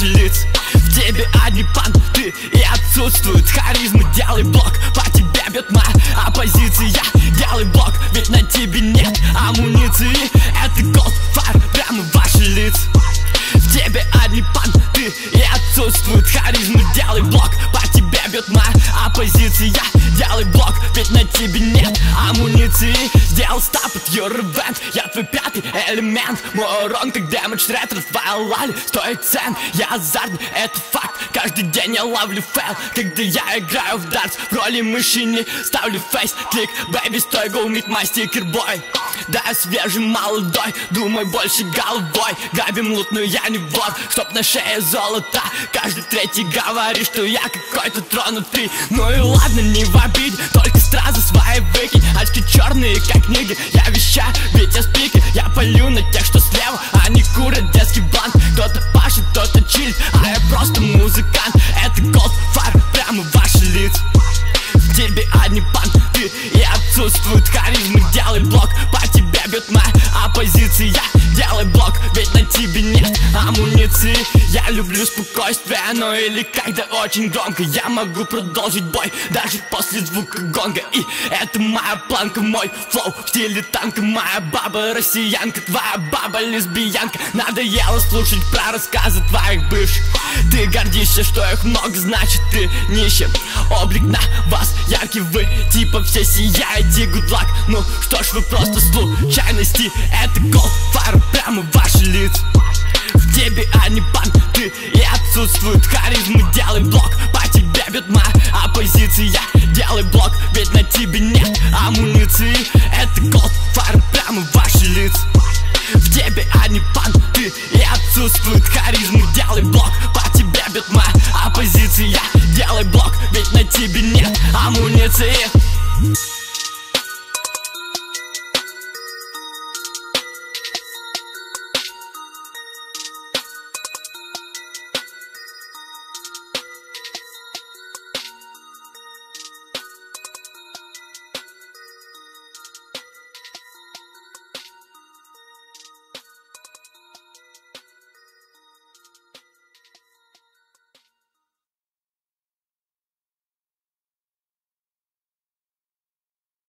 ваши лица. В тебе одни понты и отсутствует харизма. Делай блок, по тебе бьет моя оппозиция. Делай блок, ведь на тебе нет амуниции. Это Goldfire, прямо ваши лица. В тебе одни понты и отсутствует харизма. Делай блок, по тебе бьет моя оппозиция. Делай блок, ведь на тебе нет амуниции. Сделал стап от your event. Я твой пятый элемент. Мой урон как дэмэдж ретро. Твоя лали стоит цен. Я азартный, это факт. Каждый день я ловлю фейл. Когда я играю в дартс, в роли мыши не ставлю фейс. Клик, бэйби, стой, go meet my sticker boy. Да, я свежий, молодой, думай больше головой. Грабим лут, но я не вор, чтоб на шее золото. Каждый третий говорит, что я какой-то тронутый. Ну и ладно, не в обиде, только стразы свои выкинь. Очки черные, как книги, я вещаю, ведь я спикер. Я полю на тех, что слева, они курят детский блант. Кто-то пашет, кто-то чилит, а я просто музыкант. Это Goldfire, прямо ваши лица. В тебе одни понты и отсутствует харизма. Делай блок, по тебе бьет моя оппозиция. Делай блок, ведь на тебе нет амуниции. Я люблю спокойствие, но или когда очень громко. Я могу продолжить бой даже после звука гонга. И это моя планка, мой флоу в стиле танка. Моя баба россиянка, твоя баба лесбиянка. Надоело слушать про рассказы твоих бывших. Ты гордишься, что их много, значит ты нищий. Облик на вас яркий, вы типа все сияете, good luck. Ну что ж, вы просто случайности. Это Goldfire, прямо ваши лица. В тебе одни понты и отсутствует харизма. Делай блок, по тебе бьет моя оппозиция. Делай блок, ведь на тебе нет амуниции. Это Goldfire, прямо ваши лица. В тебе одни понты и отсутствует харизма. Делай блок, по тебе бьет моя оппозиция. Делай блок, ведь на тебе нет амуниции.